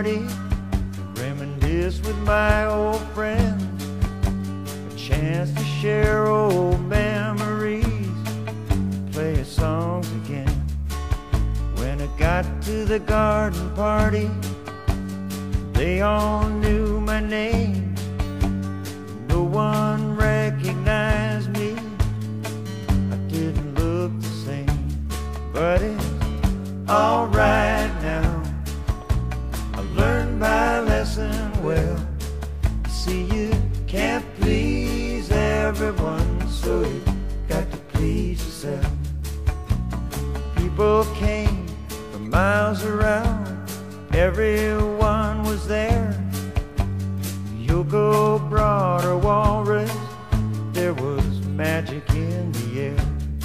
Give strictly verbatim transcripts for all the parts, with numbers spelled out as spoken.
party, reminisce with my old friends, a chance to share old memories, play songs again. When I got to the garden party, they all knew my name. No one recognized me. I didn't look the same, but it's alright now. I learned my lesson well. You see, you can't please everyone, so you got to please yourself. People came from miles around, everyone was there. Yoko brought her walrus, there was magic in the air.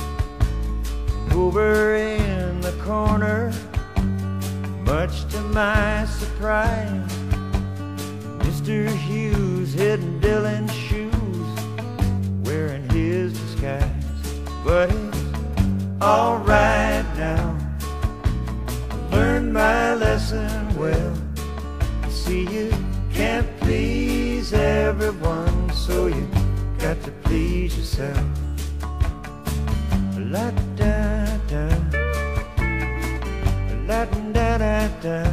Over in the corner, much to my surprise, Mister Hughes hid Dylan's shoes, wearing his disguise. But it's alright now, I learned my lesson well. See, you can't please everyone, so you got to please yourself. La da da, la da da da.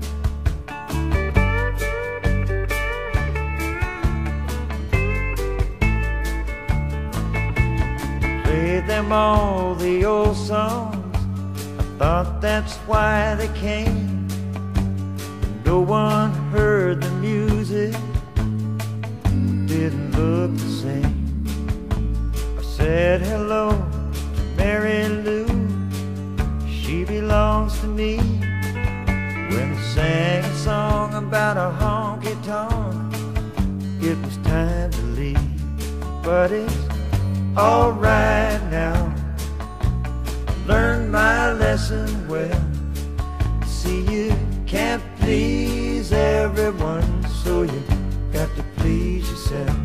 Played them all the old songs, I thought that's why they came. No one heard the music, didn't look the same. I said hello to Mary Lou, she belongs to me. When I sang a song about a honky-tonk, it was time to leave. But it's alright now, I learned my lesson well. See, you can't please everyone, so you got to please yourself.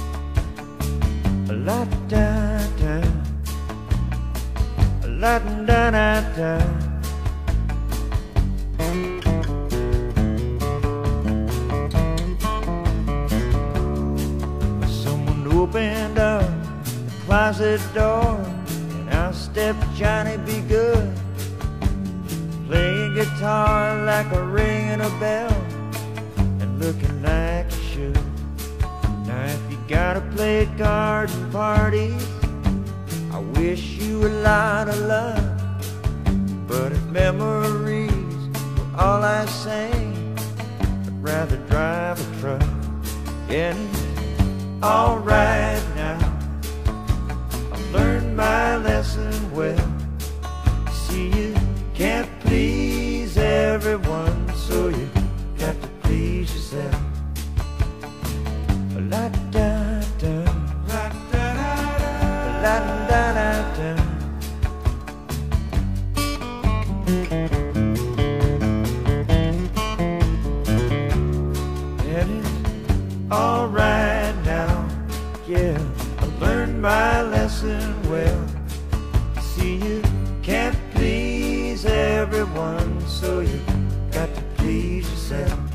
La da da, la da da da. Someone opened up the closet door, and out stepped Johnny B. Good, playing guitar like a ringing a bell, and looking like you should. Now if you gotta play at garden parties, I wish you a lot of luck. But if memories were all I sang, I'd rather drive a truck. And it's alright now, I've learned my lesson well. See, you can't please everyone, so you got to please yourself. La da da, la da da da, la da da da. And it's alright now, yeah, I learned my lesson well. See, you can't please everyone, so you got to please yourself.